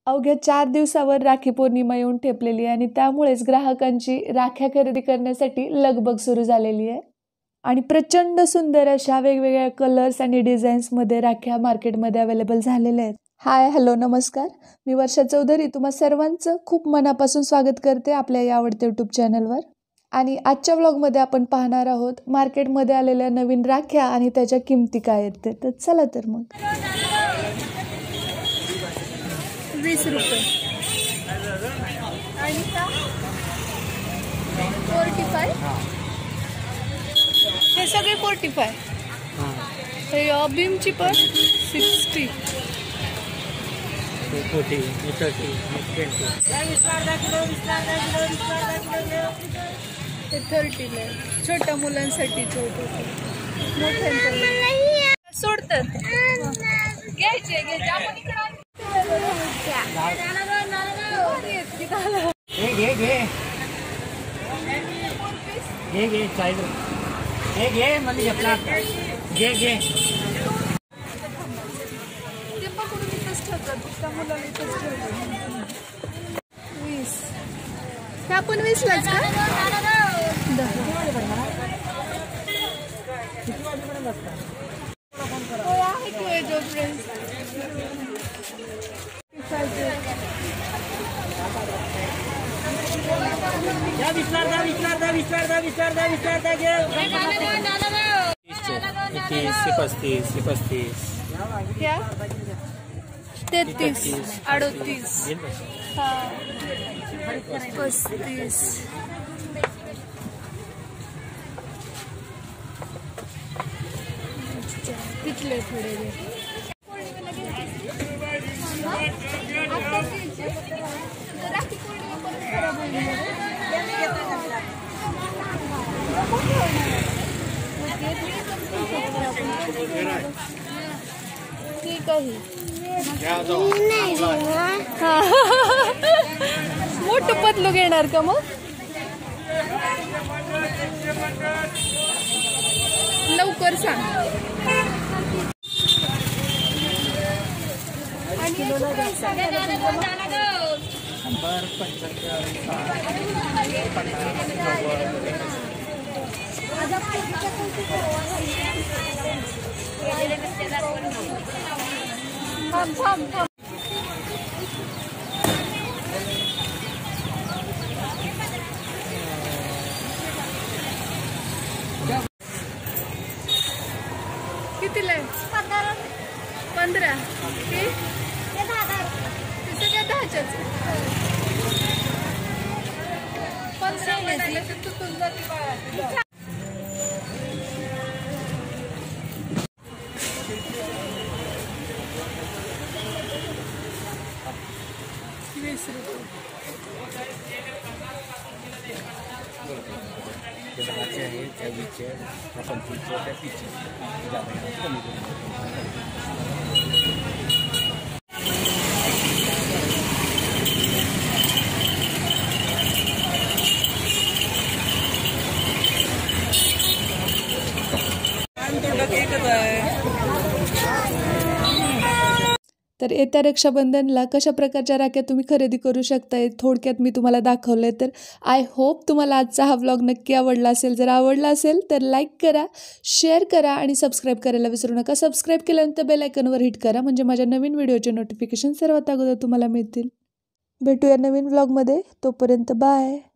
अवघ्या 4 दिवसावर राखी पौर्णिमा येऊन ठेपलेली आहे आणि त्यामुळेच ग्राहकांची राख्या खरेदी करण्यासाठी लगबग सुरू झालेली आहे आणि प्रचंड सुंदर अशा वेगवेगळ्या कलर्स आणि डिझाईन्समध्ये राख्या मार्केटमध्ये अवेलेबल झालेल्या आहेत. हाय हॅलो नमस्कार, मी वर्षा चौधरी तुम्हा सर्वांचं खूप मनापासून स्वागत करते आपल्या या आवडत्या यूट्यूब चॅनलवर. आणि आजच्या व्लॉगमध्ये आपण पाहणार आहोत मार्केटमध्ये आलेल्या नवीन राख्या आणि त्याच्या किमती काय आहेत. तर चला तर मग. 20 रुपये आणि का 45. हे सगळे 45. हे बीमची पण 60. 40, 30, 20. हे 30 आहे. छोट्या मुलांसाठी सोडतात. घ्यायचे आपण इकडे घे साईज घे म्हणजे घेतला घे ते पकडून इथंच ठेवतात. त्या मुलाला इथंच ठेवतात. 20 हे आपण 20 लाच का विचार 35. क्या 33, 38, 35. तिथले थोडे ठीक आहे. मोठं पतलू घेणार का मग? लवकर सांग. कितीला आहे? 15. ते सगळ्या 10च्याच. 15 घेतले तर तुटून जाते बाळा. तर येत्या रक्षाबंधनला कशा प्रकारच्या राख्या तुम्ही खरेदी करू शकताय थोडक्यात मी तुम्हाला दाखवलंय. तर आय होप तुम्हाला आजचा हा व्लॉग नक्की आवडला असेल. जर आवडला असेल तर लाईक करा, शेअर करा आणि सबस्क्राईब करायला विसरू नका. सबस्क्राईब केल्यानंतर बेल आयकॉनवर हिट करा म्हणजे माझ्या नवीन व्हिडिओचे नोटिफिकेशन सर्वात अगोदर तुम्हाला मिळतील. भेटूया नवीन व्लॉगमध्ये. तोपर्यंत बाय.